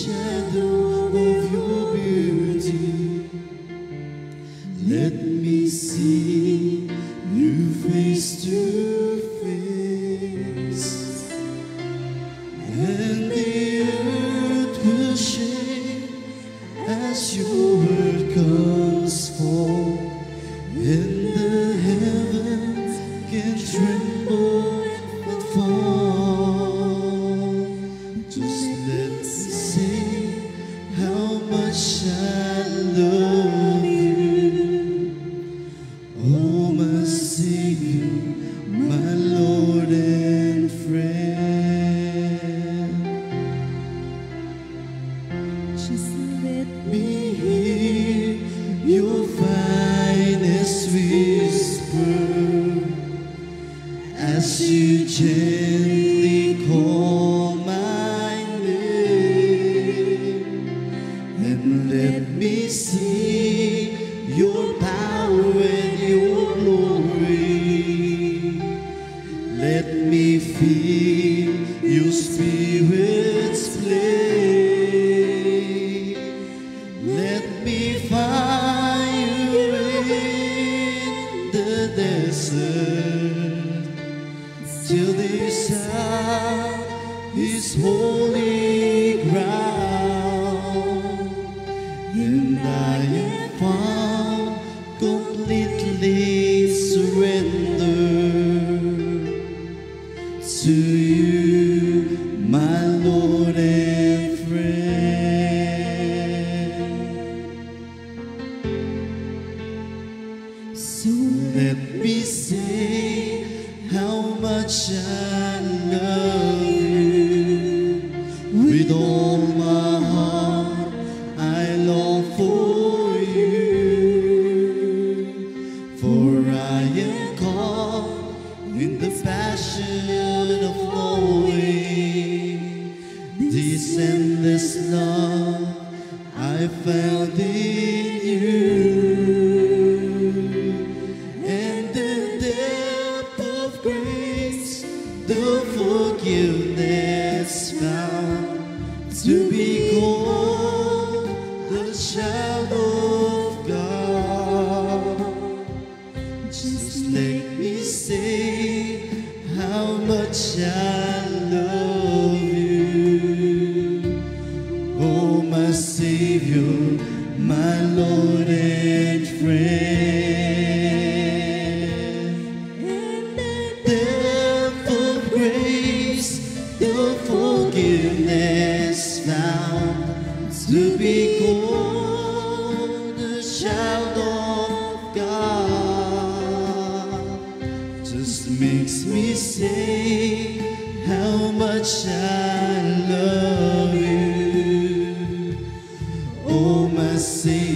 shadow of your beauty. Let me see you face to face, and the earth will shake as your word comes forth, and the heavens can tremble and fall. Just let me say how much I love you, oh my Savior, my Lord and friend. Just let me hear your finest whisper as you gently call my name, and let me see your power and your glory. Let me feel your Spirit's play. Let me find you in the desert, till this hour is holy ground, and I am found completely surrendered to you, my Lord and friend. So let me say how much I love you. With all my heart I long for you, for I am caught in the passion of knowing this endless love I found in you, and the depth of grace, the forgiveness found, to be called the child of God. Just let me say how much I love you, oh my Savior, my Lord and friend. And the depth of grace, the forgiveness found, to be called the child of God, just makes me say how much I love you, oh my Savior,